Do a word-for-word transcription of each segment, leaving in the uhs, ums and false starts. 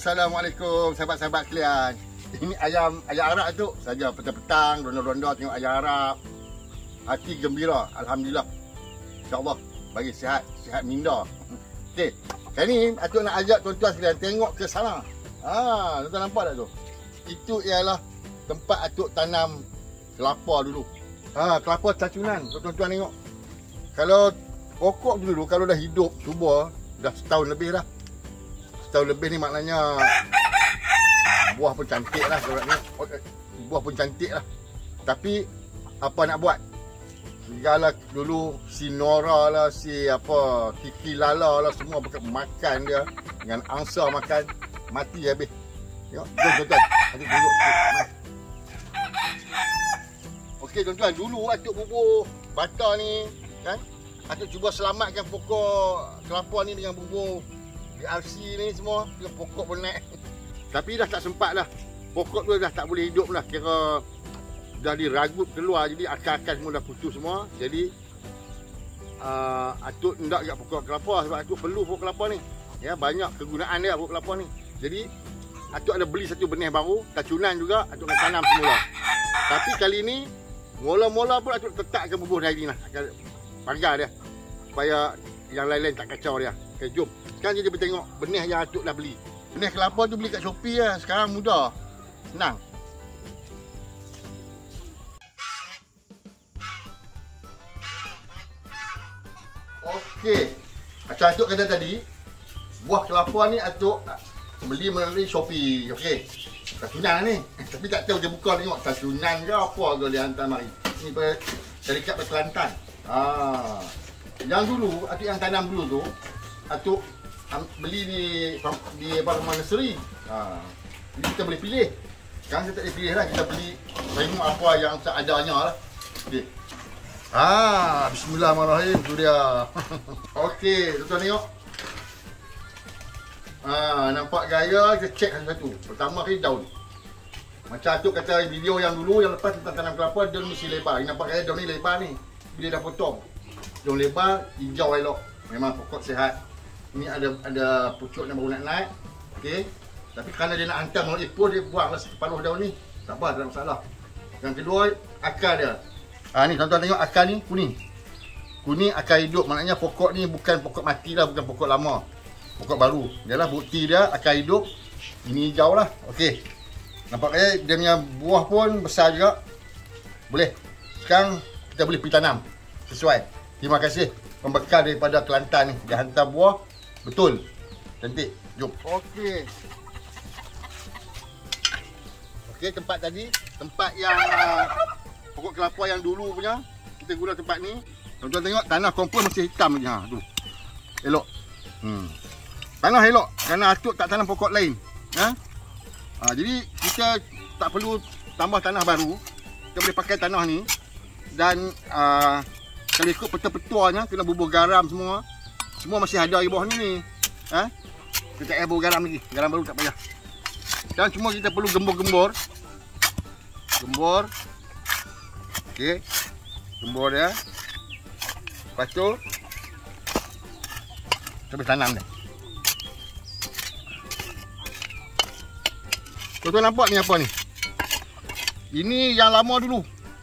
Assalamualaikum sahabat-sahabat sekalian. Ini ayam ayam Arab tu saja petang-petang ronda-ronda tengok ayam Arab. Hati gembira, alhamdulillah. Insya-Allah bagi sihat, sihat minda. Okey. Kali ni Atuk nak ajak tuan-tuan sekalian tengok ke sana. Ha, tuan-tuan nampak tak tu? Itu ialah tempat Atuk tanam kelapa dulu. Ha, kelapa cacunan. Tuan-tuan tengok. Kalau pokok dulu kalau dah hidup subur dah setahun lebih dah. Setahun lebih ni maknanya buah pun cantik lah kalau nak tengok. Buah pun cantik lah. Tapi apa nak buat? Segala dulu si Nora lah, si apa Kiki Lala lah semua makan dia dengan angsa makan mati habis. Tengok, jom tuan-tuan. Atuk tunjuk sikit. Okey tuan-tuan, dulu Atuk bubur bata ni kan. Atuk cuba selamatkan pokok kelapa ni dengan bubur D R C ni semua, dengan pokok pun naik. Tapi dah tak sempat dah. Pokok tu dah tak boleh hidup dah. Kira dah diragut keluar, jadi akar-akar semua dah putus semua. Jadi uh, Atuk hendak kat pokok kelapa sebab Atuk perlu pokok kelapa ni. Ya, banyak kegunaan dia pokok kelapa ni. Jadi Atuk ada beli satu benih baru, tacunan juga Atuk nak tanam semula. Tapi kali ni mula-mula pun Atuk letakkan bubur dari ni lah. Akan pagar dia supaya yang lain-lain tak kacau dia. Okey, jom. Sekarang kita bertengok benih yang Atuk dah beli. Benih kelapa tu beli kat Shopee lah. Sekarang mudah. Senang. Okey. Macam Atuk kata tadi, buah kelapa ni Atuk beli melalui Shopee. Okey. Tacunan ni. Tapi tak tahu dia buka tengok tacunan ke apa ke dia hantar mari. Ni syarikat Kelantan. Ah. Yang dulu Atuk yang tanam dulu tu, Atuk beli di di apa nama nursery. Ha. Jadi kita boleh pilih. Sekarang kita tak boleh pilih lah, kita beli tengok apa yang seadanya lah. Okey. Ah, bismillahirrahmanirrahim tu dia. Okey, tuan-tuan tengok. Ah, nampak gaya kita cek satu-satu. Pertama kali daun. Macam Atuk kata video yang dulu yang lepas tentang tanam kelapa, daun mesti lebar. Ini nampak gaya daun ni lebar ni. Bila dah potong. Daun lebar, hijau elok. Memang pokok sihat. Ini ada ada pucuk yang baru nak naik. Okey. Tapi kerana dia nak hantar melalui ekor, dia buanglah separuh daun ni. Tak apa, tak ada masalah. Yang kedua, akar dia. Ah ni tuan-tuan tengok akar ni kuning. Kuning akar hidup, maknanya pokok ni bukan pokok mati lah, bukan pokok lama. Pokok baru. Dialah bukti dia akar hidup. Ini hijau lah. Okey. Nampaknya dia punya buah pun besar juga. Boleh. Sekarang kita boleh pergi tanam. Sesuai. Terima kasih pembekal daripada Kelantan ni. Dia hantar buah. Betul. Cantik. Jom. Okey. Okey, tempat tadi, tempat yang uh, pokok kelapa yang dulu punya, kita guna tempat ni. Tuan-tuan tengok tanah kompos masih hitam je. Ha, tu. Elok. Hmm. Tanah elok kerana Atuk tak tanam pokok lain. Ha? Ha, jadi kita tak perlu tambah tanah baru. Kita boleh pakai tanah ni dan uh, kalau ikut peta-petanya kena bubur garam semua. Semua masih ada di bawah ni ni. Ha? Kita tak payah bubur garam lagi. Garam baru tak payah. Dan cuma kita perlu gembur-gembur. Gembur. Okey. Gembur dia. Lepas tu kita boleh tanam dia. Tuan-tuan nampak ni apa ni? Ini yang lama dulu.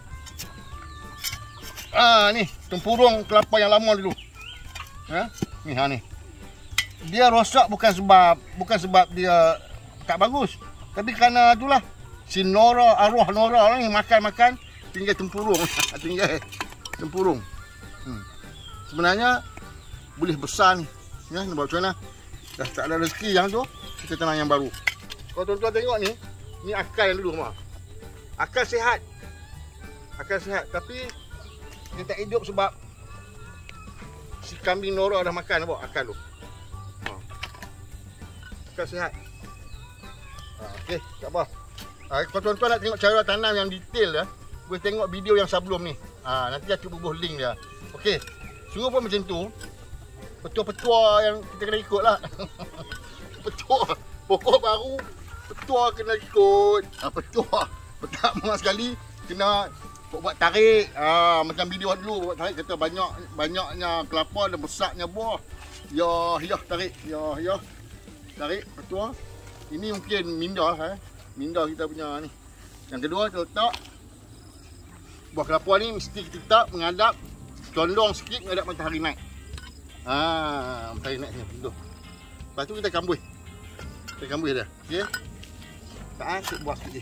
Ah ni, tempurung kelapa yang lama dulu. Ha? Ni ha ni. Dia rosak bukan sebab bukan sebab dia tak bagus, tapi kerana itulah si Nora, arwah Nora ni makan-makan tinggal tempurung. Tinggal tempurung. Hmm. Sebenarnya boleh besar ni. Ya, nampak macam mana? Dah tak ada rezeki yang tu, kita tanam yang baru. Kalau tuan-tuan tengok ni, ni akar yang dulu semua. Akar sihat. Akar sihat, tapi dia tak hidup sebab si kambing Nora dah makan apa akar tu. Ha. Akar sihat. Ha, okey, tak apa. Ha, kalau tuan-tuan nak tengok cara tanam yang detail ya, boleh tengok video yang sebelum ni. Ha, nanti aku bubuh link dia. Okey. Suruh pun macam tu. Petua-petua yang kita kena ikut lah. Petua. Pokok baru, petua kena ikut. Ha, petua. Pertama sekali kena buat tarik. Ha, macam video dulu buat tarik kata banyak banyaknya kelapa dan besarnya buah. Ya, ya tarik. Ya, ya. Tarik petua. Ini mungkin minda lah eh. Minda kita punya ni. Yang kedua kita letak buah kelapa ni mesti kita letak menghadap condong sikit menghadap matahari naik. Ah, matahari naik sini tu. Lepas tu kita kambuh. Kita kambuh dia. Okey. Tak asyik buah sikit je.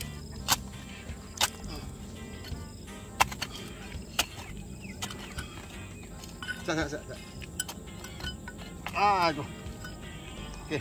Sat sat sat. sat. Ah, tu. Okey.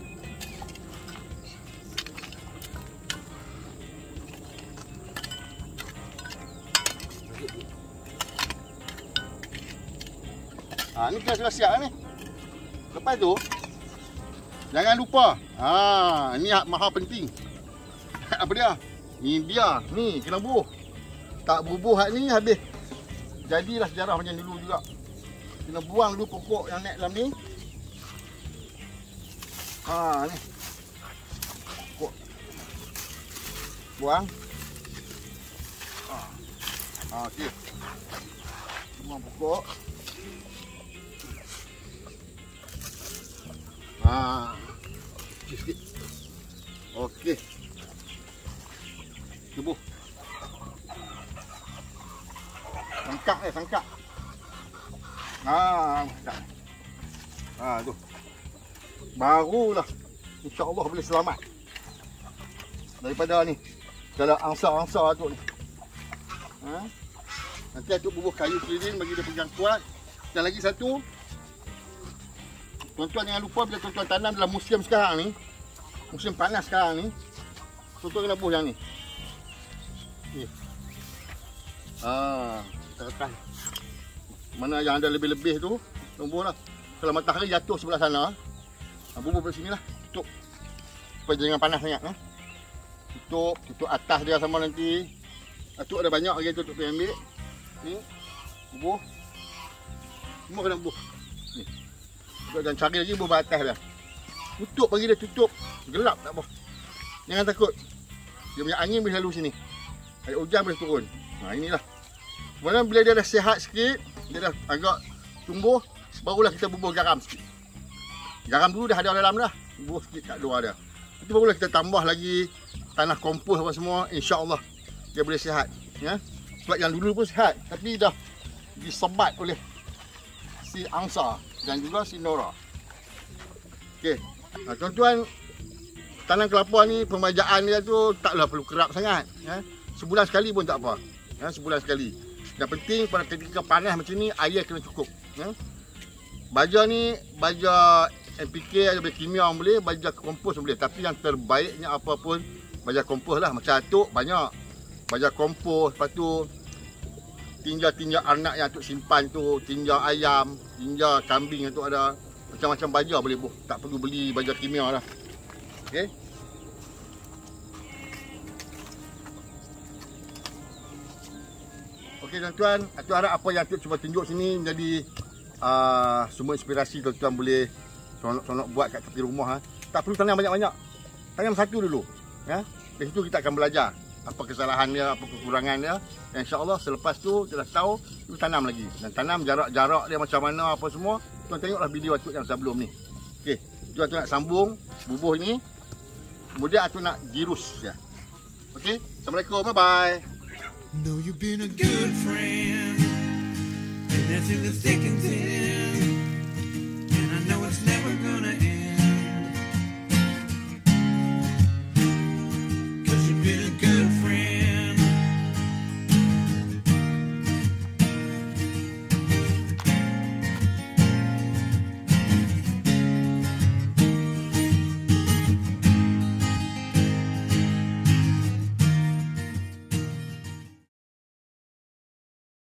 Ha, ni kita sudah siap ni. Lepas tu jangan lupa. Ha, ni maha penting. Apa dia? Ni dia. Ni kena bubuh. Tak bubuh hak ni habis. Jadilah sejarah macam dulu juga. Kena buang dulu pokok yang naik dalam ni. Ha, ni. Pokok. Buang. Ha. Ha, okey. Buang pokok. Ha, sikit. Okey. Tubuh. Sangkak eh, sangkak. Ha, sangkak. Ha, tu. Barulah insya-Allah boleh selamat. Daripada ni. Kalau angsa-angsa tu ni. Ha? Nanti Atuk bubuh kayu lilin bagi dia pegang kuat. Dan lagi satu, tuan-tuan jangan lupa bila tuan-tuan tanam dalam musim sekarang ni, musim panas sekarang ni, tuan-tuan kena bubuh yang ni. Ni. Ah, kita letak. Mana yang ada lebih-lebih tu, tumbuhlah. Kalau matahari jatuh sebelah sana, bubuh kat sinilah. Tutup. Supaya jangan panas sangat, eh. Tutup, tutup atas dia sama nanti. Atuk ada banyak lagi tutup pergi ambil. Ni. Bubuh. Semua kena bubuh. Ni. Dan cari lagi bubuh atas dia. Tutup bagi dia tutup. Gelap tak apa. Jangan takut. Dia punya angin boleh lalu sini. Air hujan boleh turun. Nah, inilah. Kemudian bila dia dah sihat sikit, dia dah agak tumbuh, barulah kita bubuh garam sikit. Garam dulu dah ada dalam dah. Bubuh sikit kat luar dia. Itu barulah kita tambah lagi tanah kompos apa semua. InsyaAllah dia boleh sihat. Ya? Sebab yang dulu pun sihat. Tapi dah disebat oleh si angsa dan juga si Nora. Okey. Nah, tuan-tuan, tanam kelapa ni pembajaan dia tu taklah perlu kerap sangat, ya. Sebulan sekali pun tak apa. Ya, sebulan sekali. Yang penting pada ketika panas macam ni air kena cukup, ya. Baja ni baja N P K atau kimia boleh, baja kompos boleh, tapi yang terbaiknya apa pun baja kompos lah. Macam Atuk banyak baja kompos, lepas tu tinja-tinja anak yang Atuk simpan tu, tinja ayam, tinja kambing yang Atuk ada. Macam-macam baja boleh buh. Tak perlu beli baja kimia lah. Okey. Okey tuan-tuan, Atuk harap apa yang Atuk cuba tunjuk sini menjadi uh, sumber inspirasi tuan-tuan boleh sonok-sonok buat kat tepi rumah. Ha. Tak perlu tanam banyak-banyak. Tanam satu dulu. Ya. Dari situ kita akan belajar apa kesalahan dia, apa kekurangan dia. Dan insya-Allah selepas tu kita dah tahu, tu tanam lagi. Dan tanam jarak-jarak dia macam mana apa semua. Tuan tengoklah video Atuk yang sebelum ni. Okey, tu Atuk nak sambung bubuh ni. Kemudian Atuk nak girus ya. Okey, Assalamualaikum, bye bye. Know you've been a good friend, and that's in the thick and thin.